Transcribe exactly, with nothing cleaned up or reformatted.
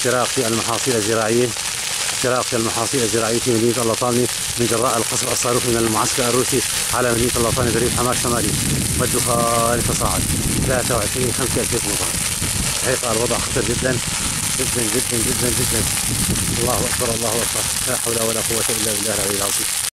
اختراق في المحاصيل الزراعية اختراق في المحاصيل الزراعية في مدينة اللطامنة من جراء القصف الصاروخي من المعسكر الروسي على مدينة اللطامنة بريف حماة الشمالي، والدخان تصاعد ثلاثة وعشرين خمسة ألفين مصاب. حقيقة الوضع خطر جدا جدا جدا جدا جدا. الله أكبر الله أكبر، لا حول ولا قوة إلا بالله العلي العظيم.